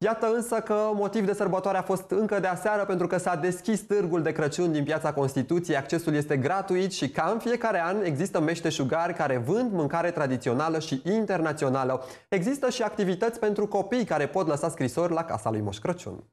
Iată însă că motiv de sărbătoare a fost încă de aseară, pentru că s-a deschis târgul de Crăciun din Piața Constituției. Accesul este gratuit și ca în fiecare an există meșteșugari care vând mâncare tradițională și internațională. Există și activități pentru copii care pot lăsa scrisori la casa lui Moș Crăciun.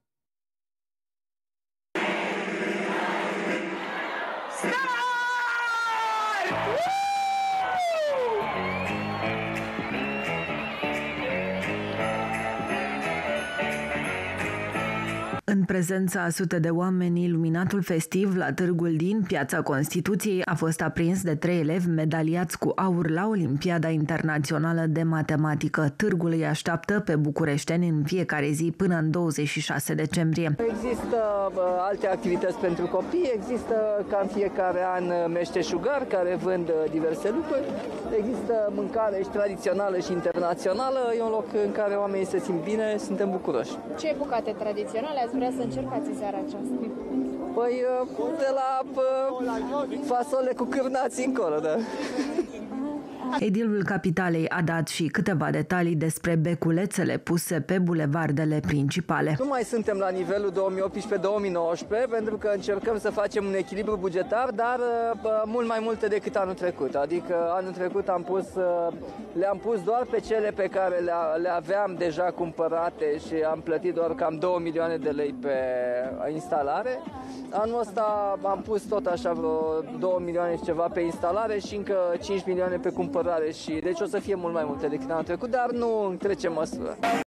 În prezența a sute de oameni, iluminatul festiv la târgul din Piața Constituției a fost aprins de 3 elevi medaliați cu aur la Olimpiada Internațională de Matematică. Târgul îi așteaptă pe bucureșteni în fiecare zi până în 26 decembrie. Există alte activități pentru copii, există ca în fiecare an meșteșugari care vând diverse lucruri, există mâncare și tradițională și internațională, e un loc în care oamenii se simt bine, suntem bucuroși. Ce bucate tradiționale ați vrea să încercați în seara aceasta? Păi de la fasole cu cârnați încolo, da. Edilul Capitalei a dat și câteva detalii despre beculețele puse pe bulevardele principale. Nu mai suntem la nivelul 2018-2019 pentru că încercăm să facem un echilibru bugetar, dar mult mai multe decât anul trecut. Adică anul trecut le-am pus doar pe cele pe care le aveam deja cumpărate și am plătit doar cam 2 milioane de lei pe instalare. Anul ăsta am pus tot așa vreo 2 milioane și ceva pe instalare și încă 5 milioane pe cumpărare și deci o să fie mult mai multe decât anul trecut, dar nu trece măsură.